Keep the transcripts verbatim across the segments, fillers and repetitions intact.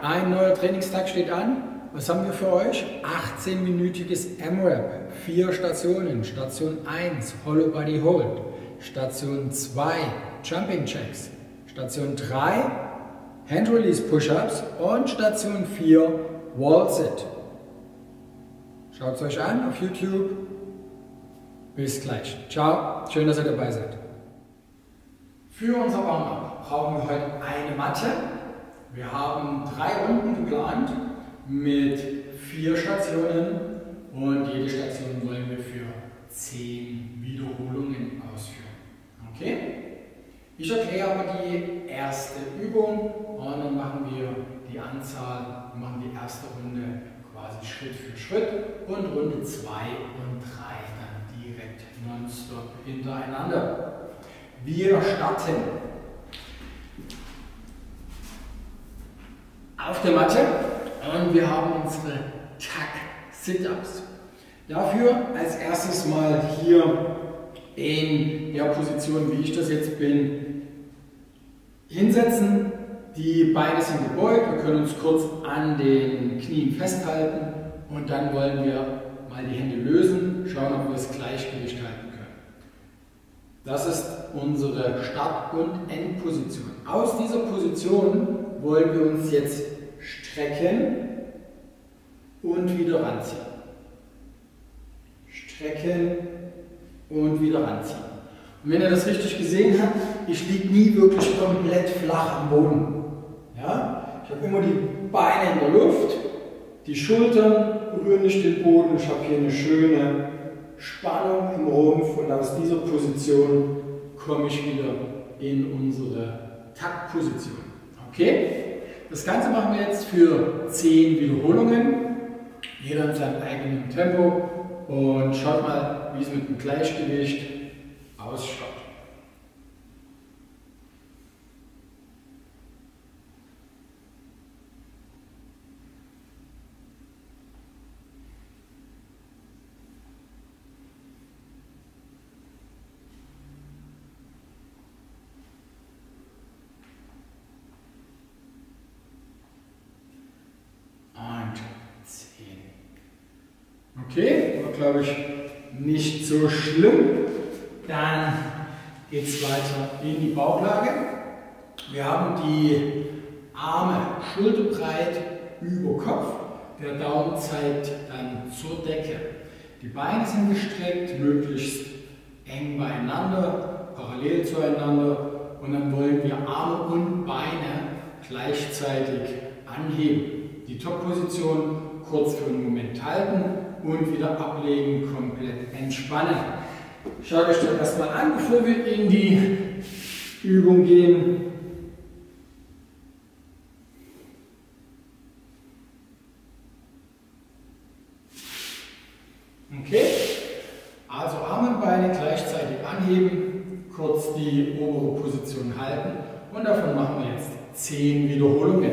ein neuer Trainingstag steht an. Was haben wir für euch? achtzehn-minütiges M-Rap, vier Stationen. Station eins, Hollow Body Hold. Station zwei, Jumping Jacks. Station drei, Hand Release Push-Ups. Und Station vier, Wall Sit. Schaut es euch an auf YouTube. Bis gleich. Ciao, schön, dass ihr dabei seid. Für unser Warm-up brauchen wir heute eine Matte. Wir haben drei Runden geplant mit vier Stationen und jede Station wollen wir für zehn Wiederholungen ausführen. Okay? Ich erkläre aber die erste Übung und dann machen wir die Anzahl, wir machen die erste Runde quasi Schritt für Schritt und Runde zwei und drei dann direkt nonstop hintereinander. Wir starten auf der Matte und wir haben unsere Tuck-Sit-Ups. Dafür als erstes mal hier in der Position, wie ich das jetzt bin, hinsetzen. Die Beine sind gebeugt, wir können uns kurz an den Knien festhalten und dann wollen wir mal die Hände lösen, schauen, ob wir das Gleichgewicht halten können. Das ist unsere Start- und Endposition. Aus dieser Position wollen wir uns jetzt strecken und wieder ranziehen. Strecken und wieder ranziehen. Und wenn ihr das richtig gesehen habt, ich liege nie wirklich komplett flach am Boden. Ja? Ich habe immer die Beine in der Luft, die Schultern berühren nicht den Boden. Ich habe hier eine schöne Spannung im Rumpf und aus dieser Position komme ich wieder in unsere Taktposition. Okay? Das Ganze machen wir jetzt für zehn Wiederholungen, jeder in seinem eigenen Tempo und schaut mal, wie es mit dem Gleichgewicht ausschaut. Okay, war glaube ich nicht so schlimm. Dann geht es weiter in die Bauchlage. Wir haben die Arme schulterbreit über Kopf. Der Daumen zeigt dann zur Decke. Die Beine sind gestreckt, möglichst eng beieinander, parallel zueinander. Und dann wollen wir Arme und Beine gleichzeitig anheben. Die Top-Position kurz für einen Moment halten und wieder ablegen, komplett entspannen. Schaut euch das erstmal an, bevor wir in die Übung gehen. Okay, also Arme und Beine gleichzeitig anheben, kurz die obere Position halten und davon machen wir jetzt zehn Wiederholungen.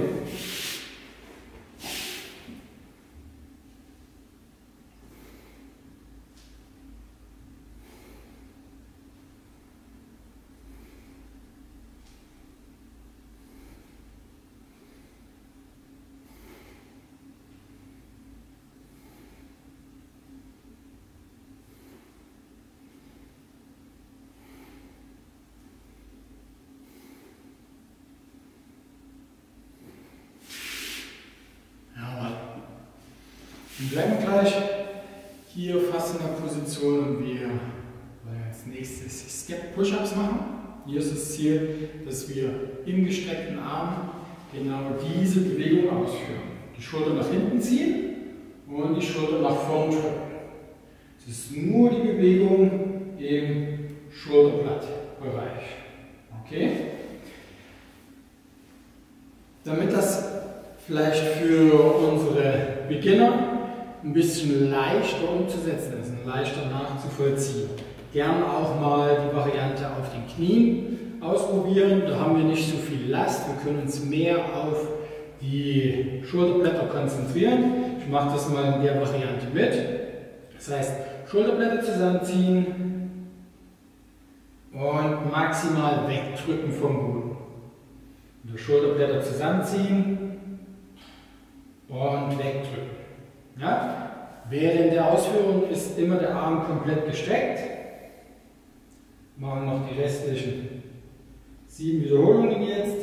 Wir bleiben gleich hier fast in der Position und wir wollen als nächstes Step Push-Ups machen. Hier ist das Ziel, dass wir im gestreckten Arm genau diese Bewegung ausführen. Die Schulter nach hinten ziehen und die Schulter nach vorn drücken. Es ist nur die Bewegung im Schulterblattbereich. Okay? Damit das vielleicht für unsere Beginner ein bisschen leichter umzusetzen ist, leichter nachzuvollziehen. Gern auch mal die Variante auf den Knien ausprobieren. Da haben wir nicht so viel Last, wir können uns mehr auf die Schulterblätter konzentrieren. Ich mache das mal in der Variante mit. Das heißt, Schulterblätter zusammenziehen und maximal wegdrücken vom Boden. Die Schulterblätter zusammenziehen und wegdrücken. Ja? Während der Ausführung ist immer der Arm komplett gestreckt. Machen noch die restlichen sieben Wiederholungen jetzt.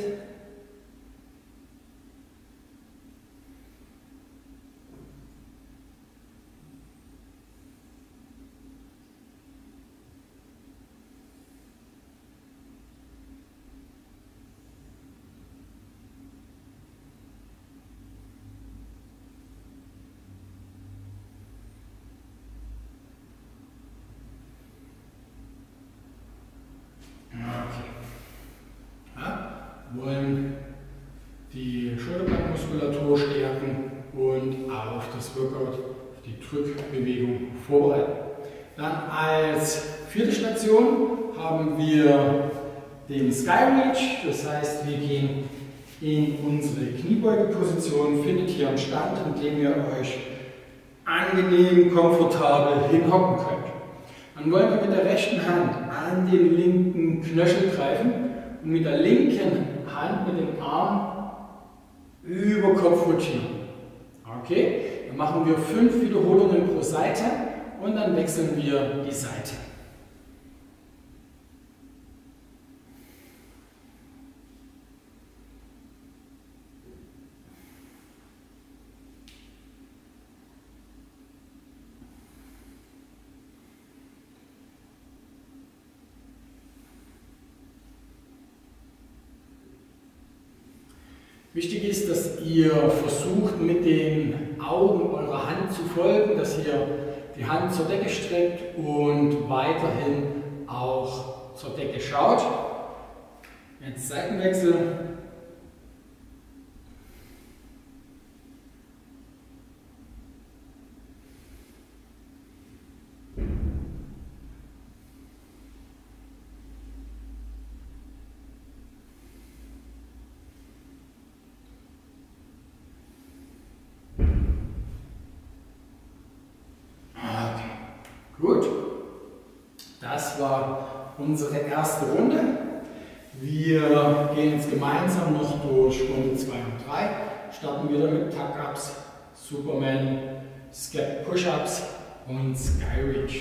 Wollen die Schulterblattmuskulatur stärken und auf das Workout, auf die Drückbewegung vorbereiten. Dann als vierte Station haben wir den Sky Reach, das heißt, wir gehen in unsere Kniebeugeposition, findet hier einen Stand, an dem ihr euch angenehm, komfortabel hinhocken könnt. Dann wollen wir mit der rechten Hand an den linken Knöchel greifen und mit der linken Hand mit dem Arm über Kopf rotieren. Okay, dann machen wir fünf Wiederholungen pro Seite und dann wechseln wir die Seite. Wichtig ist, dass ihr versucht, mit den Augen eurer Hand zu folgen, dass ihr die Hand zur Decke streckt und weiterhin auch zur Decke schaut. Jetzt Seitenwechsel. Gut, das war unsere erste Runde. Wir gehen jetzt gemeinsam noch durch Runde zwei und drei. Starten wieder mit Tuck-Ups, Superman, Step Push-Ups und Sky Reach.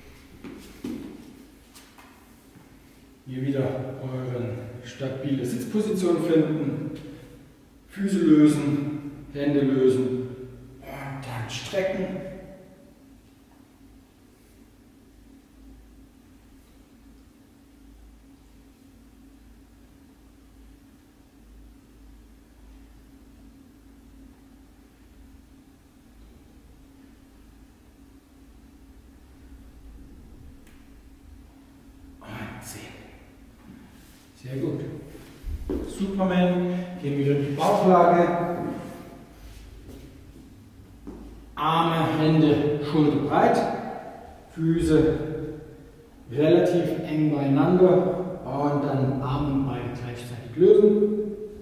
Hier wieder eure stabile Sitzposition finden, Füße lösen, Hände lösen und dann strecken. Sehr gut. Superman, gehen wieder in die Bauchlage. Arme, Hände schulterbreit. Füße relativ eng beieinander und dann Arme und Beine gleichzeitig lösen.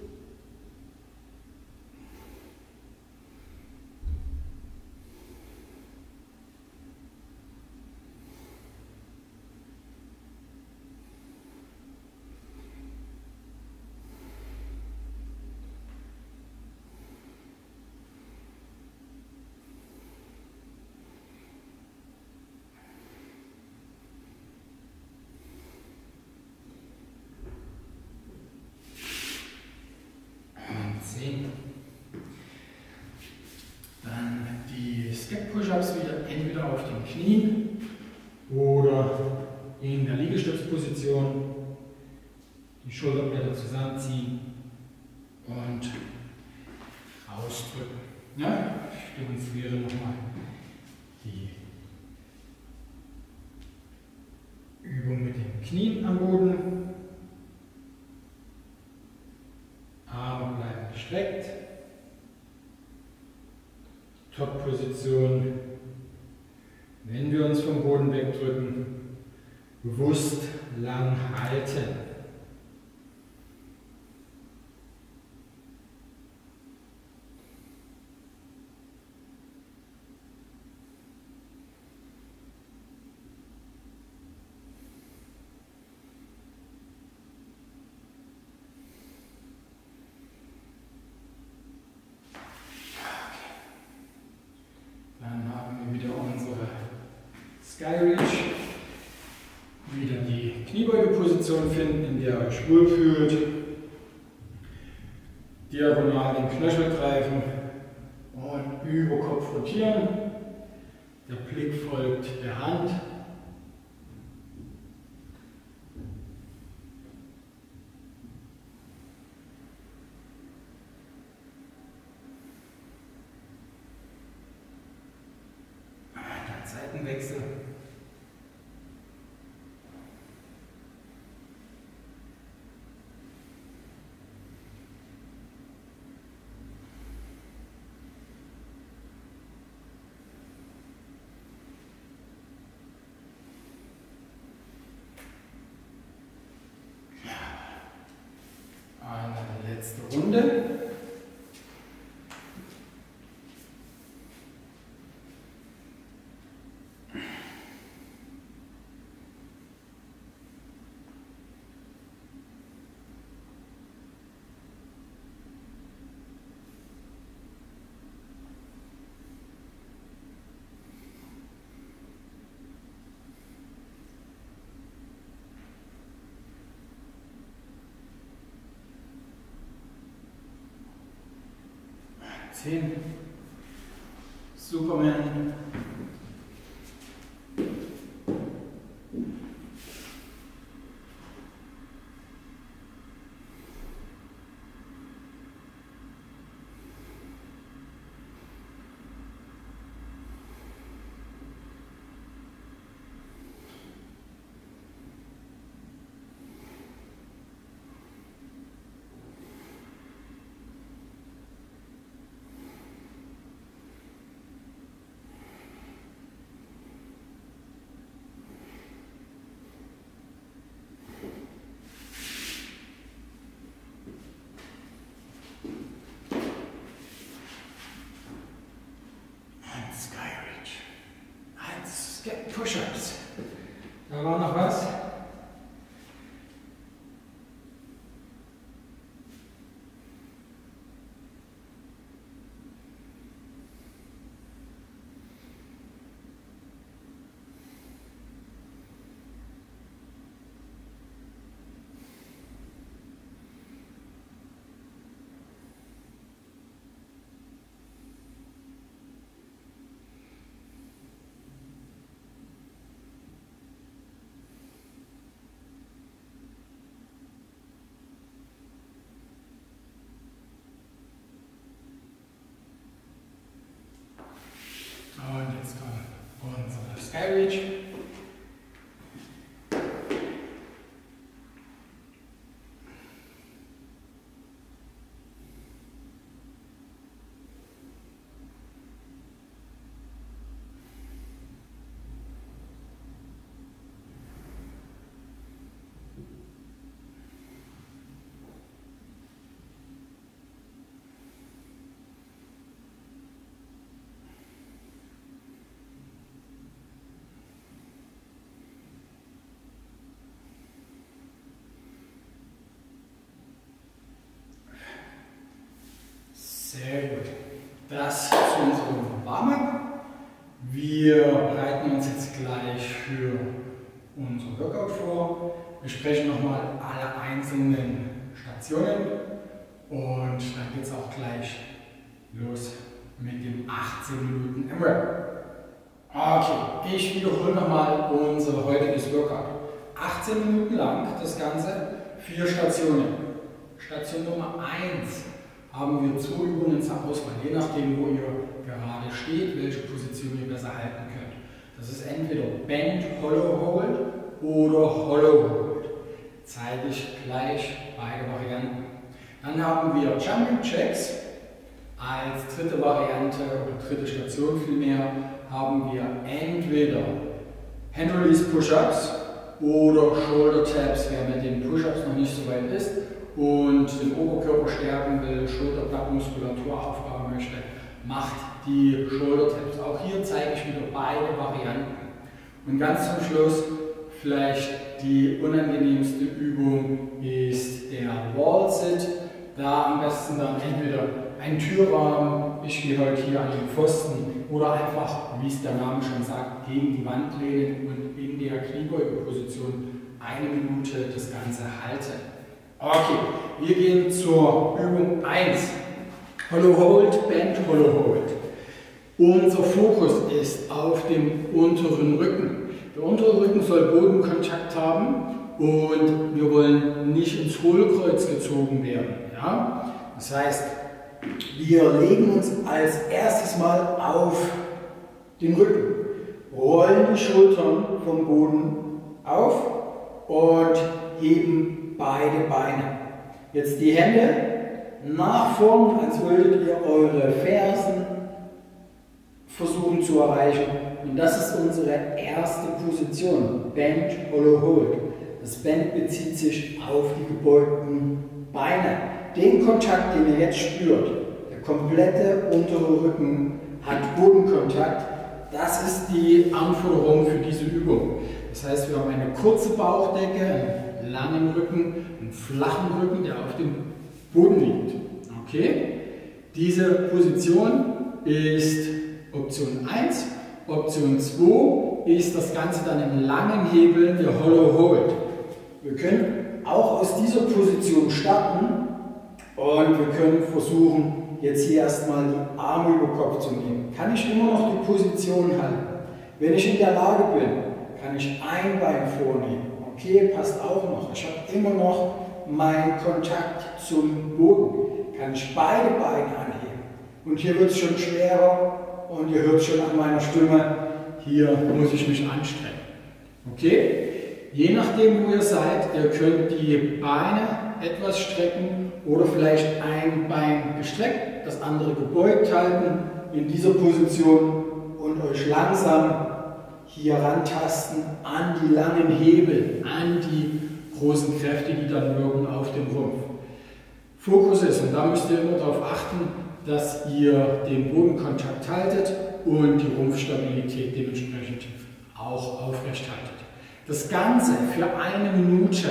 Dann die Step Push-Ups wieder entweder auf den Knien oder in der Liegestützposition. Die Schulterblätter zusammenziehen und rausdrücken. Ja? Ich demonstriere nochmal die Übung mit den Knien am Boden. Arme bleiben gestreckt. Top-Position. Wenn wir uns vom Boden wegdrücken, bewusst lang halten. Position finden, in der ihr euch wohlfühlt. Diagonal den Knöchel greifen und über Kopf rotieren. Der Blick folgt der Hand. Dann Seitenwechsel. Eine letzte Runde. zehn. Superman. Push-ups. Da war noch was. Und jetzt kommt unser Sky Reach. Sehr gut. Das zu unserem Warm-up. Wir bereiten uns jetzt gleich für unser Workout vor. Wir sprechen nochmal alle einzelnen Stationen und dann geht es auch gleich los mit dem achtzehn Minuten M RAP. Okay, ich wiederhole nochmal unser heutiges Workout. achtzehn Minuten lang das Ganze, vier Stationen. Station Nummer eins. Haben wir zwei Übungen zur Auswahl, je nachdem, wo ihr gerade steht, welche Position ihr besser halten könnt. Das ist entweder Bend Hollow Hold oder Hollow Hold. Zeige ich gleich beide Varianten. Dann haben wir Jumping Jacks. Als dritte Variante oder dritte Station vielmehr haben wir entweder Hand Release Push-Ups oder Shoulder Taps, wer mit den Push-Ups noch nicht so weit ist und den Oberkörper stärken will, Schulterblattmuskulatur aufbauen möchte, macht die Shoulder Taps. Auch hier zeige ich wieder beide Varianten. Und ganz zum Schluss vielleicht die unangenehmste Übung ist der Wall Sit. Da am besten dann entweder ein Türrahmen, ich gehe heute hier an den Pfosten, oder einfach, wie es der Name schon sagt, gegen die Wand lehnen und in der Kniebeugeposition eine Minute das Ganze halten. Okay, wir gehen zur Übung eins. Hollow Hold, Bend Hollow Hold. Unser Fokus ist auf dem unteren Rücken. Der untere Rücken soll Bodenkontakt haben und wir wollen nicht ins Hohlkreuz gezogen werden. Ja? Das heißt, wir legen uns als erstes mal auf den Rücken, rollen die Schultern vom Boden auf und heben beide Beine. Jetzt die Hände nach vorn, als wolltet ihr eure Fersen versuchen zu erreichen. Und das ist unsere erste Position, Bend Hollow Hold. Das Bend bezieht sich auf die gebeugten Beine. Den Kontakt, den ihr jetzt spürt, der komplette untere Rücken hat Bodenkontakt. Das ist die Anforderung für diese Übung. Das heißt, wir haben eine kurze Bauchdecke, einen langen Rücken, einen flachen Rücken, der auf dem Boden liegt. Okay? Diese Position ist Option eins. Option zwei ist das Ganze dann im langen Hebeln, der Hollow Hold. Wir können auch aus dieser Position starten und wir können versuchen, jetzt hier erstmal die Arme über Kopf zu nehmen. Kann ich immer noch die Position halten? Wenn ich in der Lage bin, kann ich ein Bein vornehmen. Okay, passt auch noch. Ich habe immer noch meinen Kontakt zum Boden. Kann ich beide Beine anheben. Und hier wird es schon schwerer und ihr hört schon an meiner Stimme, hier muss ich mich anstrengen. Okay? Je nachdem, wo ihr seid, ihr könnt die Beine etwas strecken oder vielleicht ein Bein gestreckt, das andere gebeugt halten in dieser Position und euch langsam hier rantasten an die langen Hebel, an die großen Kräfte, die dann wirken auf dem Rumpf. Fokus ist, und da müsst ihr immer darauf achten, dass ihr den Bodenkontakt haltet und die Rumpfstabilität dementsprechend auch aufrecht haltet. Das Ganze für eine Minute.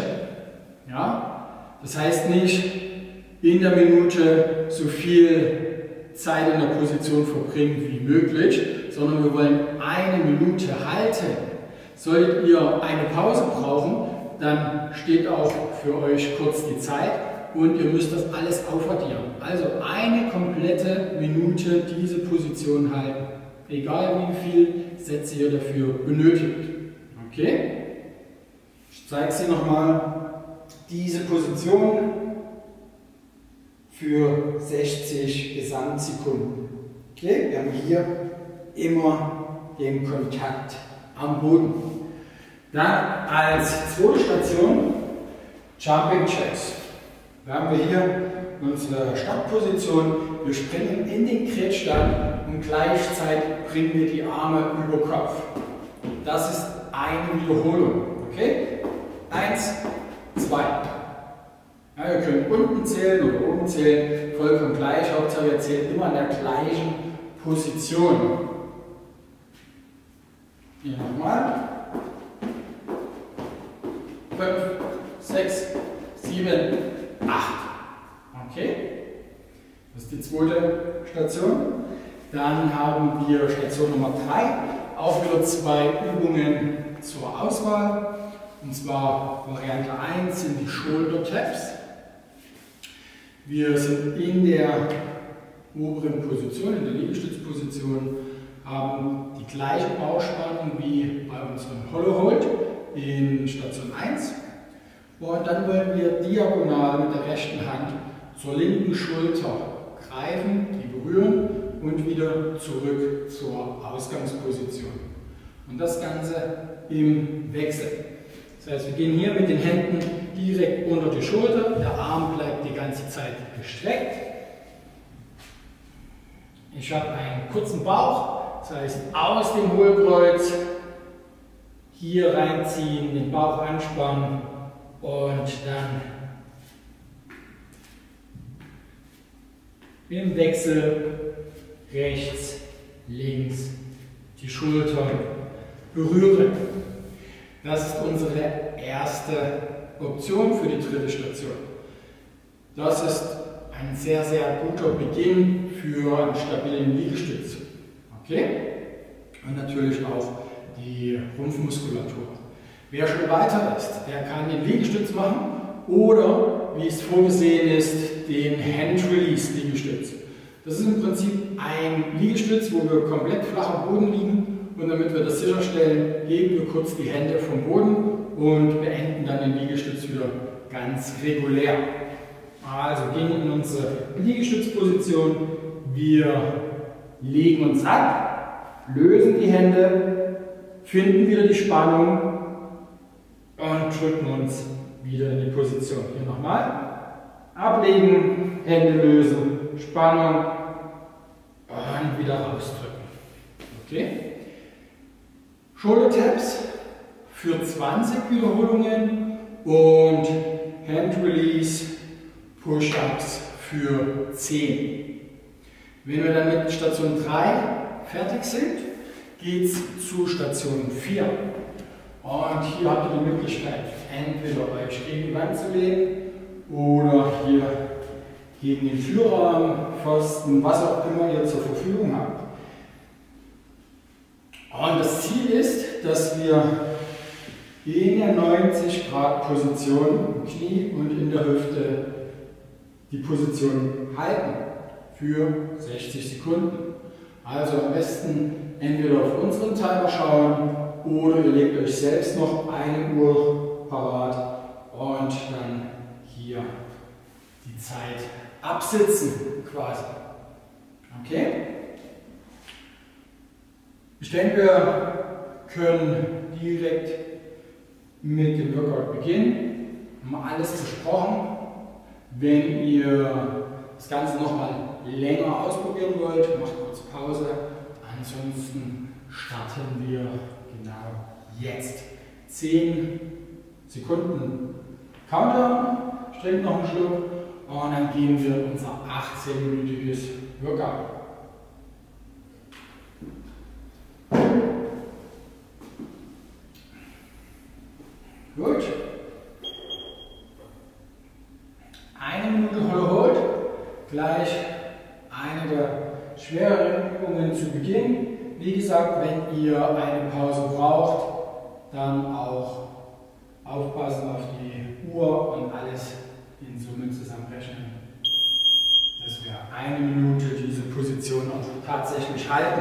Ja? Das heißt nicht in der Minute so viel Zeit in der Position verbringen wie möglich, sondern wir wollen eine Minute halten. Solltet ihr eine Pause brauchen, dann steht auch für euch kurz die Zeit und ihr müsst das alles aufaddieren. Also eine komplette Minute diese Position halten, egal wie viel Sätze ihr dafür benötigt. Okay? Ich zeige sie nochmal. Diese Position für sechzig Gesamtsekunden. Okay? Wir haben hier immer den Kontakt am Boden. Dann als zweite Station Jumping Jacks. Da haben wir hier unsere Startposition. Wir springen in den Kretschstand und gleichzeitig bringen wir die Arme über Kopf. Das ist eine Wiederholung. Okay? Eins, zwei. Ja, ihr könnt unten zählen oder oben zählen, vollkommen gleich. Hauptsache ihr zählt immer in der gleichen Position. Hier nochmal. fünf, sechs, sieben, acht. Okay? Das ist die zweite Station. Dann haben wir Station Nummer drei. Auch wieder zwei Übungen zur Auswahl. Und zwar Variante eins sind die Shoulder Taps. Wir sind in der oberen Position, in der Liegestützposition, haben die gleiche Bauchspannung wie bei unserem Hollow Hold in Station eins. Und dann wollen wir diagonal mit der rechten Hand zur linken Schulter greifen, die berühren und wieder zurück zur Ausgangsposition. Und das Ganze im Wechsel. Das heißt, wir gehen hier mit den Händen direkt unter die Schulter, der Arm bleibt die ganze Zeit gestreckt. Ich habe einen kurzen Bauch, das heißt aus dem Hohlkreuz hier reinziehen, den Bauch anspannen und dann im Wechsel rechts, links die Schultern berühren. Das ist unsere erste Option für die dritte Station. Das ist ein sehr, sehr guter Beginn für einen stabilen Liegestütz. Okay? Und natürlich auch die Rumpfmuskulatur. Wer schon weiter ist, der kann den Liegestütz machen oder, wie es vorgesehen ist, den Hand-Release-Liegestütz. Das ist im Prinzip ein Liegestütz, wo wir komplett flach am Boden liegen, und damit wir das sicherstellen, heben wir kurz die Hände vom Boden und beenden dann den Liegestütz wieder ganz regulär. Also gehen in unsere Liegestützposition, wir legen uns ab, lösen die Hände, finden wieder die Spannung und drücken uns wieder in die Position. Hier nochmal. Ablegen, Hände lösen, Spannung und wieder rausdrücken. Okay? Shoulder Taps für zwanzig Wiederholungen und Hand Release Push-Ups für zehn. Wenn wir dann mit Station drei fertig sind, geht es zu Station vier. Und hier habt ihr die Möglichkeit, entweder euch gegen die Wand zu lehnen oder hier gegen den Türrahmen, Pfosten, was auch immer ihr zur Verfügung habt. Und das Ziel ist, dass wir in der neunzig Grad Position im Knie und in der Hüfte die Position halten für sechzig Sekunden. Also am besten entweder auf unseren Timer schauen oder ihr legt euch selbst noch eine Uhr parat und dann hier die Zeit absitzen quasi. Okay? Ich denke, wir können direkt mit dem Workout beginnen. Wir haben alles besprochen. Wenn ihr das Ganze nochmal länger ausprobieren wollt, macht kurz Pause. Ansonsten starten wir genau jetzt. zehn Sekunden Countdown, streckt noch einen Schluck und dann gehen wir in unser achtzehn-minütiges Workout. Gut. Eine Minute Hollow Hold, gleich eine der schwereren Übungen zu Beginn. Wie gesagt, wenn ihr eine Pause braucht, dann auch aufpassen auf die Uhr und alles in Summe zusammenrechnen, dass wir eine Minute diese Position auch tatsächlich halten.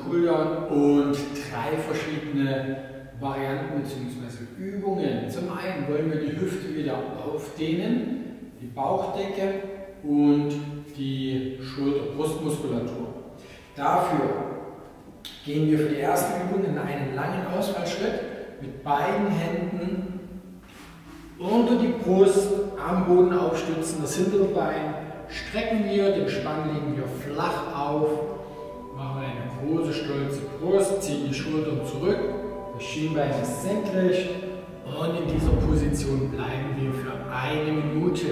Cooldown und drei verschiedene Varianten bzw. Übungen. Zum einen wollen wir die Hüfte wieder aufdehnen, die Bauchdecke und die Schulter-Brustmuskulatur. Dafür gehen wir für die erste Übung in einen langen Ausfallschritt mit beiden Händen unter die Brust, am Boden aufstützen, das hintere Bein strecken wir, den Spann legen wir flach auf, machen eine große, stolze Brust, ziehen die Schultern zurück, das Schienbein ist senkrecht und in dieser Position bleiben wir für eine Minute.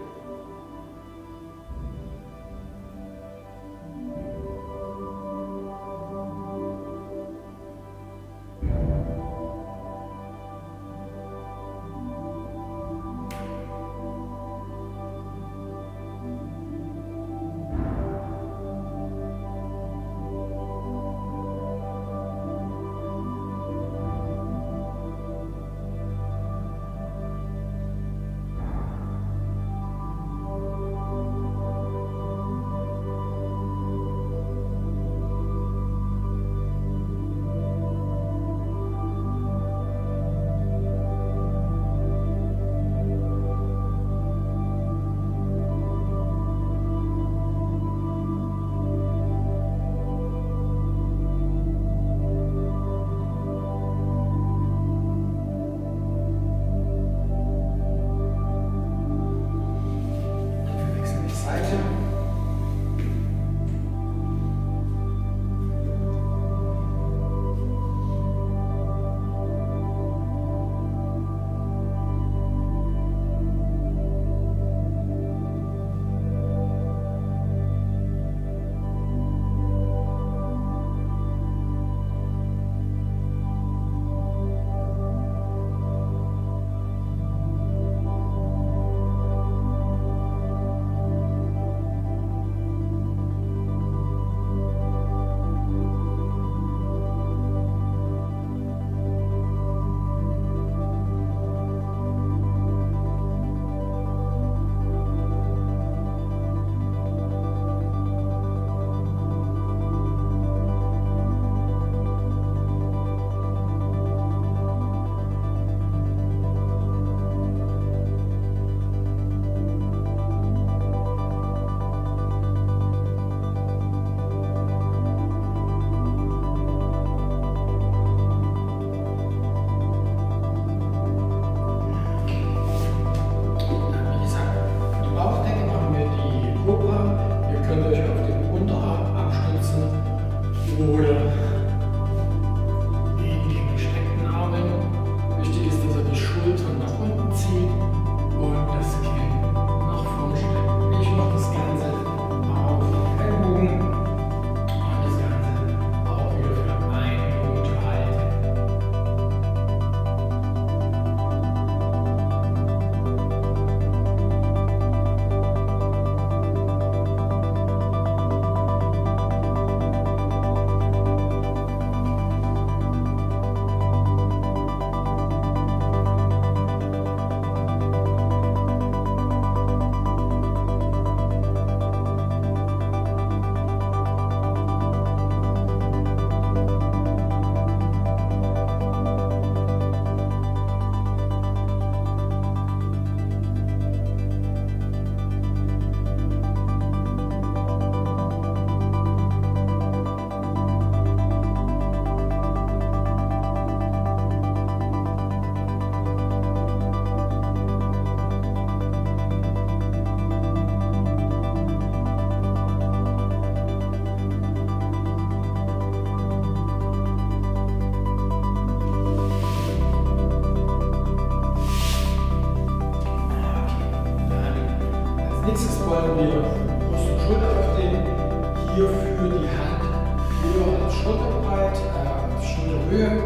Nächstes wollen wir Brust und Schulter aufdehnen. Hierfür die Hand höher als Schulterbreit, äh, als Schulterhöhe.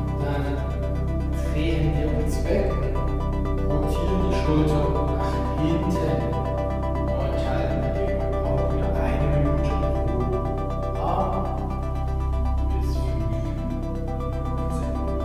Dann drehen wir uns weg, rotieren die Schulter nach hinten und halten die auch wieder eine Minute pro Arm bis fünf Sekunden.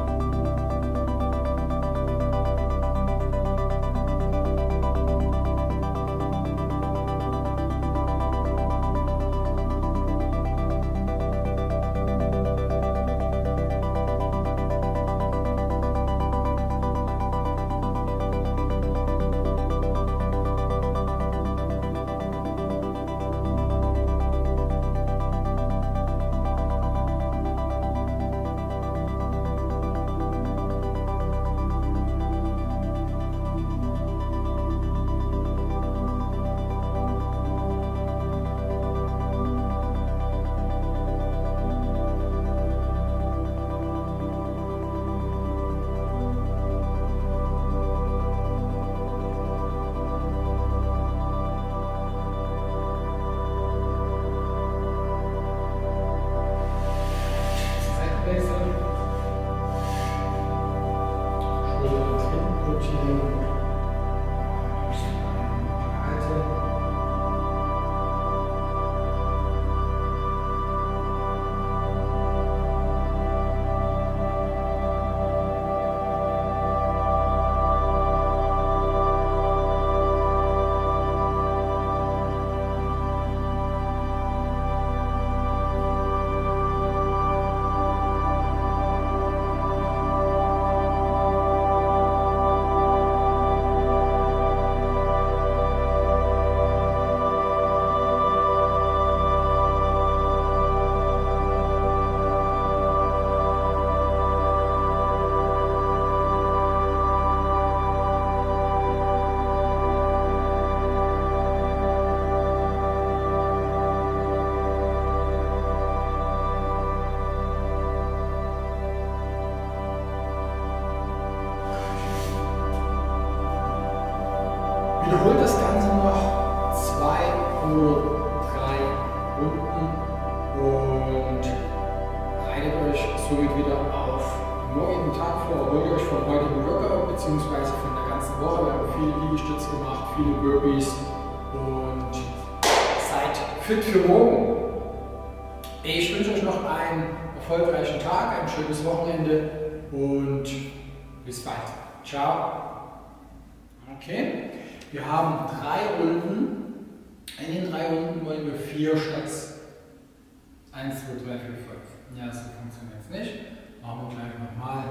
viele Liegestütze gemacht, viele Burpees und seid fit für morgen. Ich wünsche euch noch einen erfolgreichen Tag, ein schönes Wochenende und bis bald. Ciao. Okay, wir haben drei Runden. In den drei Runden wollen wir vier Stats. eins, zwei, drei, vier, fünf. Ja, so funktioniert es nicht. Machen wir gleich nochmal.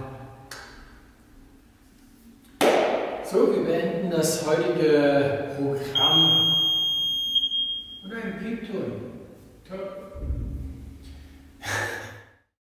So, wir beenden das heutige Programm